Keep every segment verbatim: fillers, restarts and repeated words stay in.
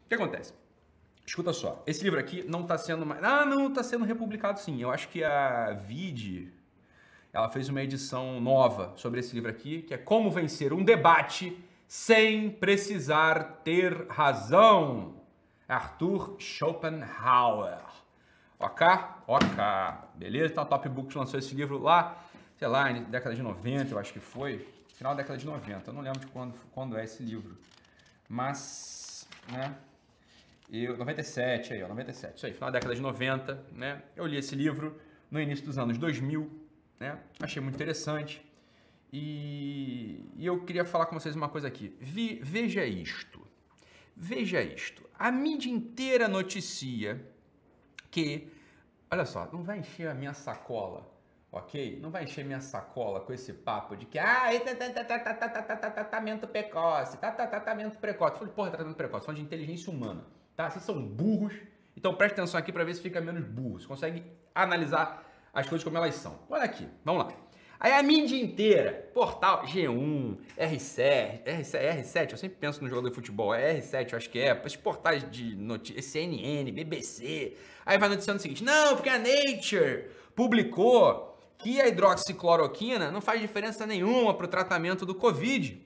O que acontece? Escuta só, esse livro aqui não está sendo mais... Ah, não, está sendo republicado sim. Eu acho que a Vide, ela fez uma edição nova sobre esse livro aqui, que é Como Vencer um Debate Sem Precisar Ter Razão. Arthur Schopenhauer. Ok? Ok. Beleza? Então a Top Books lançou esse livro lá, sei lá, na década de noventa, eu acho que foi. Final da década de noventa. Eu não lembro de quando, quando é esse livro. Mas, né... Eu, noventa e sete, aí, ó, noventa e sete, isso aí, final da década de noventa, né? Eu li esse livro no início dos anos dois mil, né? Achei muito interessante. E, e eu queria falar com vocês uma coisa aqui. Vi, veja isto. Veja isto. A mídia inteira noticia que... Olha só, não vai encher a minha sacola, ok? Não vai encher minha sacola com esse papo de que... Ah, tratamento precoce, tratamento precoce. Falei, porra, tratamento precoce. Falando de inteligência humana. Tá? Vocês são burros, então preste atenção aqui para ver se fica menos burro. Você consegue analisar as coisas como elas são. Olha aqui, vamos lá. Aí a mídia inteira, portal G um, R sete, R sete, R sete, eu sempre penso no jogador de futebol, é R sete, eu acho que é, esses portais de notícias, C N N, B B C, aí vai noticiando o seguinte, não, porque a Nature publicou que a hidroxicloroquina não faz diferença nenhuma para o tratamento do Covid.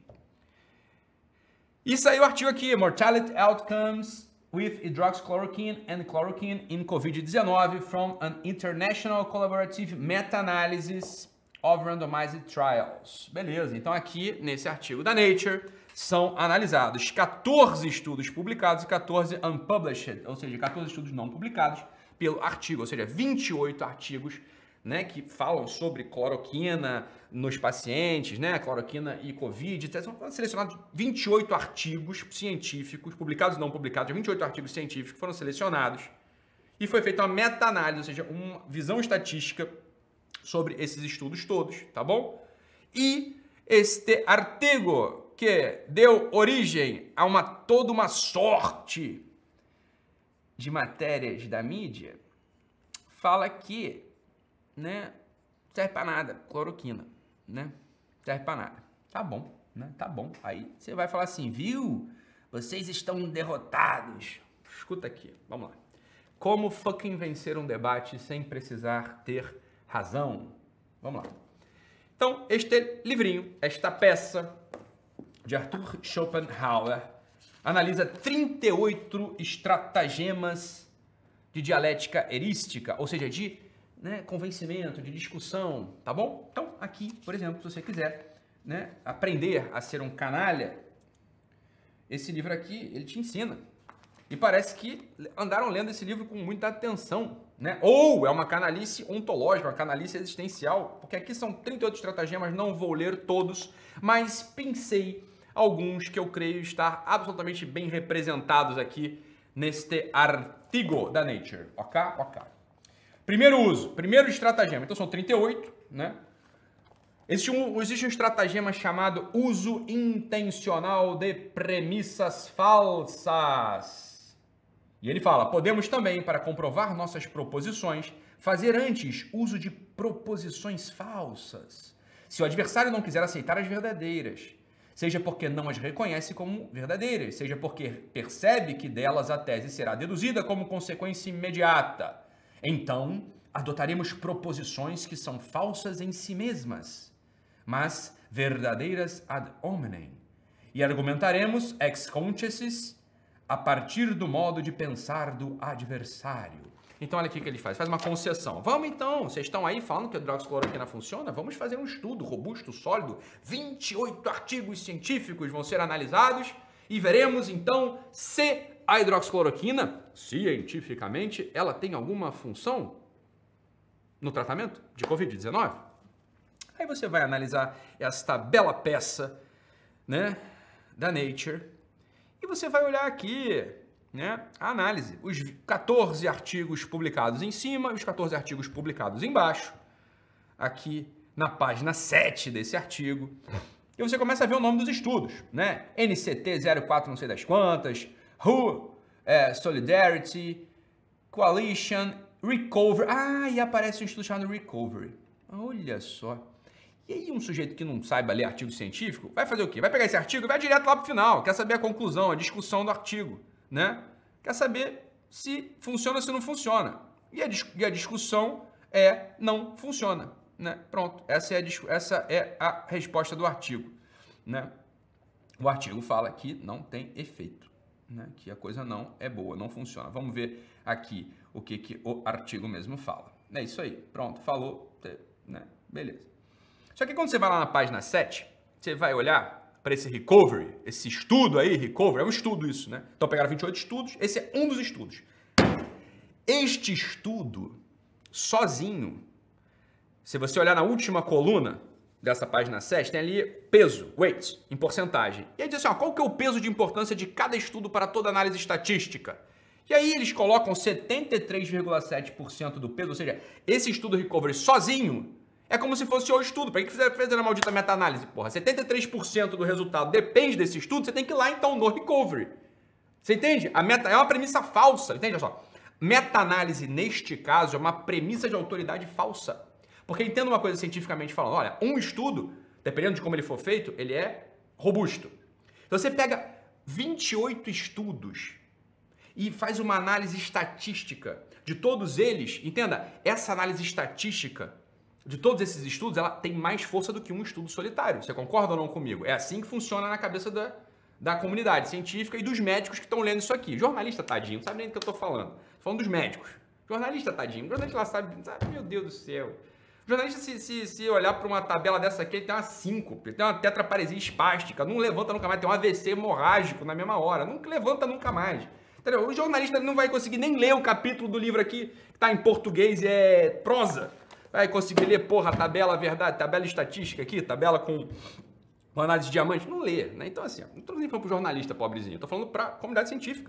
E saiu o artigo aqui, Mortality Outcomes with hydroxychloroquine and chloroquine in COVID nineteen from an international collaborative meta-analysis of randomized trials. Beleza, então aqui nesse artigo da Nature são analisados quatorze estudos publicados e quatorze unpublished, ou seja, quatorze estudos não publicados pelo artigo, ou seja, vinte e oito artigos, né, que falam sobre cloroquina nos pacientes, né, cloroquina e Covid, foram selecionados vinte e oito artigos científicos, publicados e não publicados, vinte e oito artigos científicos foram selecionados e foi feita uma meta-análise, ou seja, uma visão estatística sobre esses estudos todos, tá bom? E este artigo que deu origem a uma toda uma sorte de matérias da mídia fala que, né, serve para nada, cloroquina, né? Serve para nada. Tá bom, né? Tá bom. Aí você vai falar assim, viu? Vocês estão derrotados. Escuta aqui, vamos lá. Como fucking vencer um debate sem precisar ter razão? Vamos lá. Então, este livrinho, esta peça de Arthur Schopenhauer, analisa trinta e oito estratagemas de dialética erística, ou seja, de, né, convencimento, de discussão, tá bom? Então, aqui, por exemplo, se você quiser, né, aprender a ser um canalha, esse livro aqui, ele te ensina. E parece que andaram lendo esse livro com muita atenção, né? Ou é uma canalice ontológica, uma canalice existencial, porque aqui são trinta e oito estratagemas, não vou ler todos, mas pensei alguns que eu creio estar absolutamente bem representados aqui neste artigo da Nature, ok? Ok. Primeiro uso, primeiro estratagema, então são trinta e oito, né? Existe um, existe um estratagema chamado uso intencional de premissas falsas. E ele fala, podemos também, para comprovar nossas proposições, fazer antes uso de proposições falsas. Se o adversário não quiser aceitar as verdadeiras, seja porque não as reconhece como verdadeiras, seja porque percebe que delas a tese será deduzida como consequência imediata, então adotaremos proposições que são falsas em si mesmas, mas verdadeiras ad hominem, e argumentaremos ex conscientis a partir do modo de pensar do adversário. Então, olha aqui o que ele faz. Faz uma concessão. Vamos, então. Vocês estão aí falando que a hidroxicloroquina funciona? Vamos fazer um estudo robusto, sólido. vinte e oito artigos científicos vão ser analisados e veremos, então, se a hidroxicloroquina, cientificamente, ela tem alguma função no tratamento de covid dezenove. Aí você vai analisar esta bela peça, né, da Nature. E você vai olhar aqui, né, a análise, os quatorze artigos publicados em cima e os quatorze artigos publicados embaixo, aqui na página sete desse artigo. E você começa a ver o nome dos estudos, né? N C T zero quatro não sei das quantas, W H O, é, Solidarity, Coalition, Recovery. Ah, e aparece um estudo chamado Recovery. Olha só. E aí um sujeito que não saiba ler artigo científico, vai fazer o quê? Vai pegar esse artigo e vai direto lá para o final, quer saber a conclusão, a discussão do artigo. né? Quer saber se funciona ou se não funciona. E a, e a discussão é não funciona, né? Pronto, essa é a, essa é a resposta do artigo, né? O artigo fala que não tem efeito, né? Que a coisa não é boa, não funciona. Vamos ver aqui o que, que o artigo mesmo fala. É isso aí, pronto, falou, né? Beleza. Só que quando você vai lá na página sete, você vai olhar para esse recovery, esse estudo aí, recovery, é um estudo isso, né? Então pegaram vinte e oito estudos, esse é um dos estudos. Este estudo, sozinho, se você olhar na última coluna dessa página sete, tem ali peso, weights, em porcentagem. E aí diz assim, ó, qual que é o peso de importância de cada estudo para toda análise estatística? E aí eles colocam setenta e três vírgula sete por cento do peso, ou seja, esse estudo recovery sozinho é como se fosse o estudo. Para que fizer fez a maldita meta-análise, porra? setenta e três por cento do resultado depende desse estudo, você tem que ir lá então no recovery. Você entende? A meta é uma premissa falsa, entende? Olha só. Meta-análise, neste caso, é uma premissa de autoridade falsa. Porque entenda uma coisa cientificamente falando, olha, um estudo, dependendo de como ele for feito, ele é robusto. Então você pega vinte e oito estudos e faz uma análise estatística de todos eles, entenda, essa análise estatística de todos esses estudos, ela tem mais força do que um estudo solitário. Você concorda ou não comigo? É assim que funciona na cabeça da, da comunidade científica e dos médicos que estão lendo isso aqui. Jornalista, tadinho, não sabe nem do que eu estou falando. Estou falando dos médicos. Jornalista, tadinho. Jornalista lá sabe, sabe, meu Deus do céu. Jornalista, se, se, se olhar para uma tabela dessa aqui, ele tem uma síncope, ele tem uma tetraparesia espástica, não levanta nunca mais, tem um A V C hemorrágico na mesma hora, não levanta nunca mais. Entendeu? O jornalista não vai conseguir nem ler o capítulo do livro aqui, que está em português e é prosa. Vai conseguir ler, porra, a tabela, a verdade, tabela estatística aqui, tabela com, com análise de diamante. Não lê, né? Então, assim, não estou nem falando para o jornalista pobrezinho, estou falando para a comunidade científica.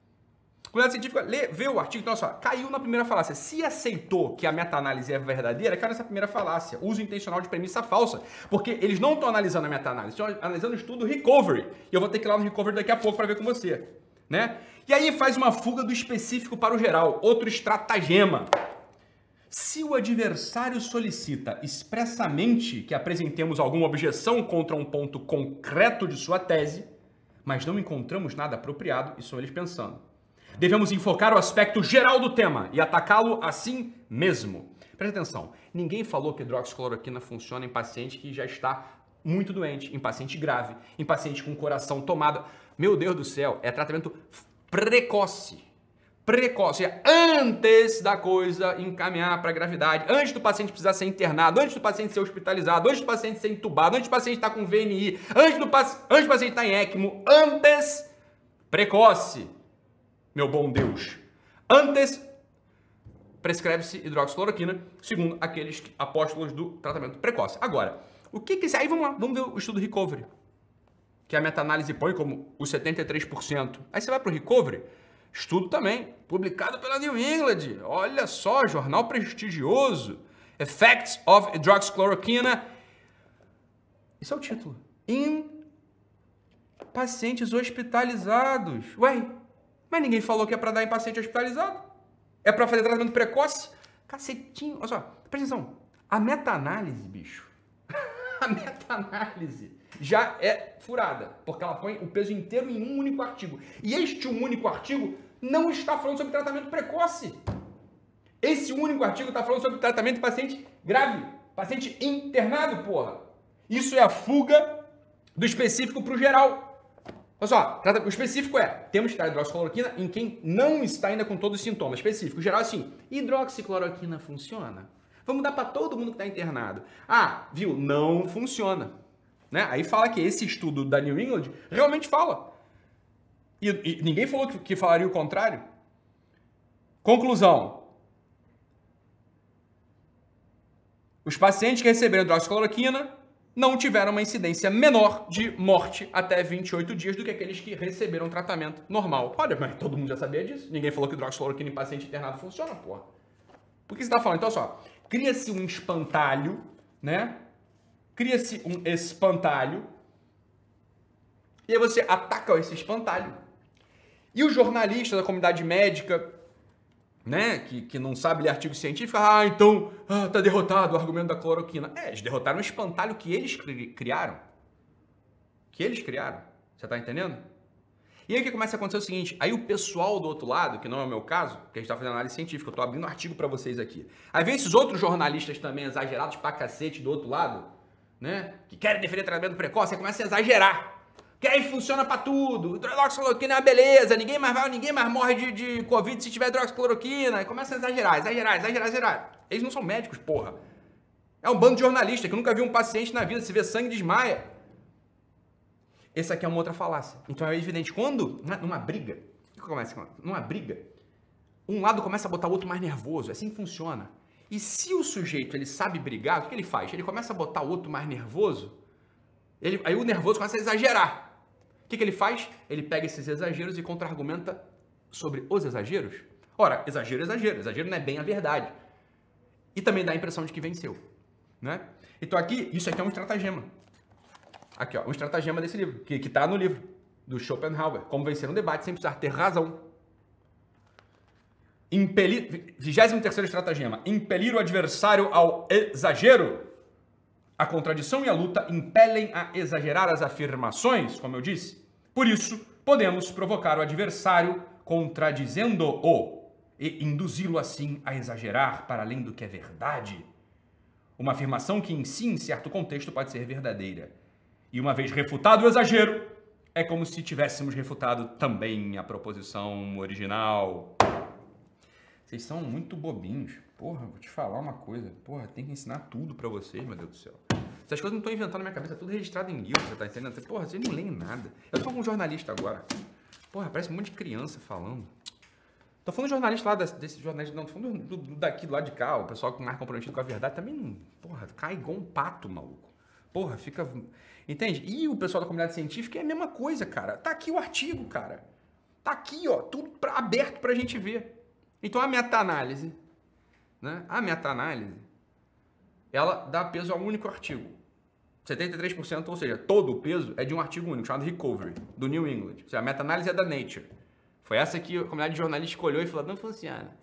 A comunidade científica lê, vê o artigo, então, olha só, caiu na primeira falácia. Se aceitou que a meta-análise é verdadeira, caiu nessa primeira falácia. Uso intencional de premissa falsa. Porque eles não estão analisando a meta-análise, estão analisando o estudo recovery. E eu vou ter que ir lá no recovery daqui a pouco para ver com você, né? E aí faz uma fuga do específico para o geral. Outro estratagema. Se o adversário solicita expressamente que apresentemos alguma objeção contra um ponto concreto de sua tese, mas não encontramos nada apropriado, isso são eles pensando. Devemos enfocar o aspecto geral do tema e atacá-lo assim mesmo. Presta atenção, ninguém falou que hidroxicloroquina funciona em paciente que já está muito doente, em paciente grave, em paciente com coração tomado. Meu Deus do céu, é tratamento precoce. Precoce, é antes da coisa encaminhar para a gravidade, antes do paciente precisar ser internado, antes do paciente ser hospitalizado, antes do paciente ser entubado, antes do paciente estar com V N I, antes do, antes do paciente estar em ECMO, antes, precoce, meu bom Deus, antes prescreve-se hidroxicloroquina, segundo aqueles apóstolos do tratamento precoce. Agora, o que que... Aí vamos lá, vamos ver o estudo recovery, que a meta-análise põe como os setenta e três por cento. Aí você vai para o recovery, estudo também, publicado pela New England. Olha só, jornal prestigioso. Effects of Hydroxychloroquina. Esse é o título. Em pacientes hospitalizados. Ué, mas ninguém falou que é para dar em paciente hospitalizado. É para fazer tratamento precoce? Cacetinho. Olha só, presta atenção. A meta-análise, bicho. A meta-análise já é furada, porque ela põe o peso inteiro em um único artigo. E este um único artigo não está falando sobre tratamento precoce. Esse único artigo está falando sobre tratamento de paciente grave, paciente internado, porra. Isso é a fuga do específico para o geral. Olha só, o específico é, temos que dar hidroxicloroquina em quem não está ainda com todos os sintomas. Específico, o geral é assim, hidroxicloroquina funciona? Vamos dar para todo mundo que está internado. Ah, viu? Não funciona. Né? Aí fala que esse estudo da New England realmente fala. E, e ninguém falou que, que falaria o contrário. Conclusão. Os pacientes que receberam hidroxicloroquina não tiveram uma incidência menor de morte até vinte e oito dias do que aqueles que receberam tratamento normal. Olha, mas todo mundo já sabia disso. Ninguém falou que hidroxicloroquina em paciente internado funciona, porra. Por que você está falando? Então, só, cria-se um espantalho, né? Cria-se um espantalho e aí você ataca esse espantalho. E o jornalista da comunidade médica, né, que, que não sabe ler artigo científico, ah, então, ah, tá derrotado o argumento da cloroquina. É, eles derrotaram um espantalho que eles criaram. Que eles criaram. Você tá entendendo? E aí o que começa a acontecer é o seguinte, aí o pessoal do outro lado, que não é o meu caso, que a gente tá fazendo análise científica, eu tô abrindo um artigo para vocês aqui. Aí vem esses outros jornalistas também exagerados pra cacete do outro lado, né? Que querem defender tratamento precoce, aí começa a exagerar. Que aí funciona pra tudo. Hidroxicloroquina é uma beleza, ninguém mais vai, ninguém mais morre de, de Covid se tiver hidroxicloroquina. Aí começa a exagerar, exagerar, exagerar, exagerar. Eles não são médicos, porra. É um bando de jornalistas que nunca viu um paciente na vida, se vê sangue desmaia. Essa aqui é uma outra falácia. Então é evidente, quando, numa briga, o que começa? Numa briga, um lado começa a botar o outro mais nervoso, é assim que funciona. E se o sujeito, ele sabe brigar, o que ele faz? Ele começa a botar o outro mais nervoso, ele, aí o nervoso começa a exagerar. O que, que ele faz? Ele pega esses exageros e contra-argumenta sobre os exageros. Ora, exagero é exagero, exagero não é bem a verdade. E também dá a impressão de que venceu, né? Então aqui, isso aqui é um estratagema. Aqui, ó, um estratagema desse livro, que, que tá no livro, do Schopenhauer. Como vencer um debate sem precisar ter razão. Impelir, vigésimo terceiro estratagema. Impelir o adversário ao exagero. A contradição e a luta impelem a exagerar as afirmações, como eu disse. Por isso, podemos provocar o adversário contradizendo-o e induzi-lo assim a exagerar para além do que é verdade. Uma afirmação que em si, em certo contexto, pode ser verdadeira. E uma vez refutado o exagero, é como se tivéssemos refutado também a proposição original. Vocês são muito bobinhos. Porra, vou te falar uma coisa. Porra, tem que ensinar tudo pra vocês, meu Deus do céu. Essas coisas não estão inventando na minha cabeça, é tudo registrado em livro, você tá entendendo? Porra, vocês não leem nada. Eu tô com um jornalista agora. Porra, parece um monte de criança falando. Tô falando de jornalista lá, desse jornalista, não, tô falando do, do, daqui, do lado de cá, o pessoal que mais comprometido com a verdade também, não, porra, cai igual um pato, maluco. Porra, fica... Entende? E o pessoal da comunidade científica é a mesma coisa, cara. Tá aqui o artigo, cara. Tá aqui, ó, tudo pra, aberto pra gente ver. Então a meta-análise, né? A meta-análise, ela dá peso a um único artigo. setenta e três por cento, ou seja, todo o peso é de um artigo único, chamado Recovery, do New England. Ou seja, a meta-análise é da Nature. Foi essa que a comunidade de jornalistas escolheu e falou, não funciona.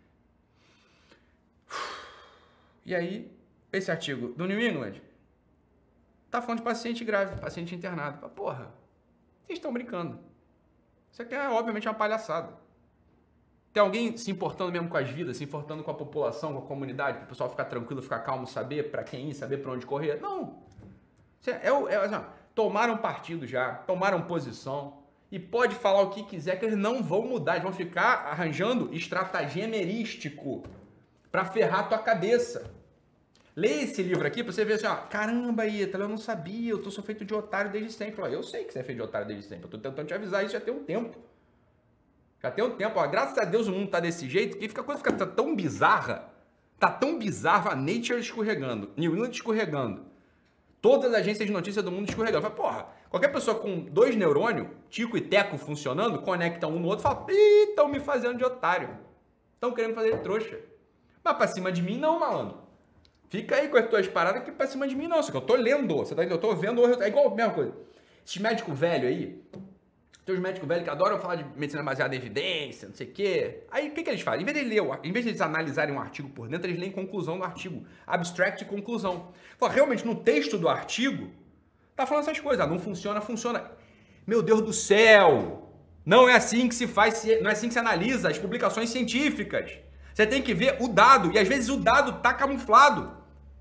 E aí, esse artigo do New England tá falando de paciente grave, paciente internado. Porra, vocês estão brincando. Isso aqui é, obviamente, uma palhaçada. Tem alguém se importando mesmo com as vidas, se importando com a população, com a comunidade, para o pessoal ficar tranquilo, ficar calmo, saber para quem ir, saber para onde correr? Não. É, é, assim, tomaram partido já, tomaram posição e pode falar o que quiser que eles não vão mudar, eles vão ficar arranjando estratagema erístico para ferrar a tua cabeça. Lê esse livro aqui pra você ver assim, ó, caramba, Ítalo, eu não sabia, eu tô sou feito de otário desde sempre. Ó, eu sei que você é feito de otário desde sempre, eu tô tentando te avisar isso já tem um tempo. Já tem um tempo, ó, graças a Deus o mundo tá desse jeito, que fica, a coisa fica tá tão bizarra, tá tão bizarra, a Nature escorregando, New England escorregando, todas as agências de notícia do mundo escorregando. Fala, porra, qualquer pessoa com dois neurônios, Tico e Teco funcionando, conecta um no outro e fala, ih, estão me fazendo de otário, estão querendo me fazer de trouxa. Mas pra cima de mim não, malandro. Fica aí com as tuas paradas que pra cima de mim não, só que eu tô lendo, você tá entendendo? Eu tô vendo, é igual a mesma coisa. Esses médicos velhos aí, tem os médicos velhos que adoram falar de medicina baseada em evidência, não sei o quê. Aí o que, que eles fazem? Em vez de ler, em vez de eles analisarem um artigo por dentro, eles leem conclusão do artigo. Abstract e conclusão. Fala, realmente, no texto do artigo, tá falando essas coisas. Ah, não funciona, funciona. Meu Deus do céu! Não é assim que se faz, não é assim que se analisa as publicações científicas. Você tem que ver o dado, e às vezes o dado tá camuflado.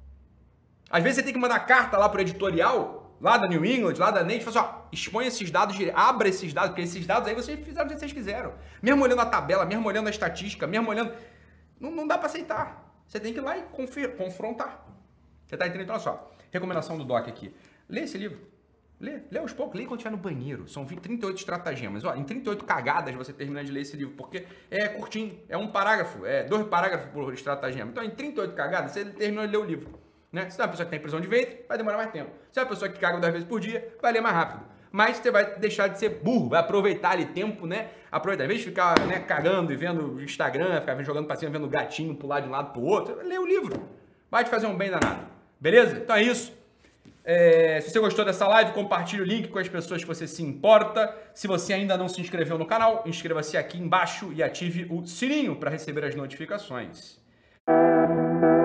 Às vezes você tem que mandar carta lá pro editorial, lá da New England, lá da Nature, e fala assim, ó, expõe esses dados, abra esses dados, porque esses dados aí vocês fizeram o que vocês quiseram. Mesmo olhando a tabela, mesmo olhando a estatística, mesmo olhando... Não, não dá para aceitar. Você tem que ir lá e confer, confrontar. Você tá entendendo? Então, olha só, recomendação do Doc aqui. Lê esse livro. Lê, lê aos poucos, lê quando estiver no banheiro. São trinta e oito estratagemas. Ó, em trinta e oito cagadas você termina de ler esse livro, porque é curtinho, é um parágrafo, é dois parágrafos por estratagema. Então, em trinta e oito cagadas, você termina de ler o livro. Né? Se é uma pessoa que tem prisão de ventre, vai demorar mais tempo. Se é uma pessoa que caga duas vezes por dia, vai ler mais rápido. Mas você vai deixar de ser burro, vai aproveitar ali tempo, né? Aproveitar, ao invés de ficar, né, cagando e vendo Instagram, ficar jogando pra cima, vendo gatinho pular de um lado pro outro, lê o livro. Vai te fazer um bem danado. Beleza? Então é isso. É, se você gostou dessa live, compartilhe o link com as pessoas que você se importa. Se você ainda não se inscreveu no canal, inscreva-se aqui embaixo e ative o sininho para receber as notificações.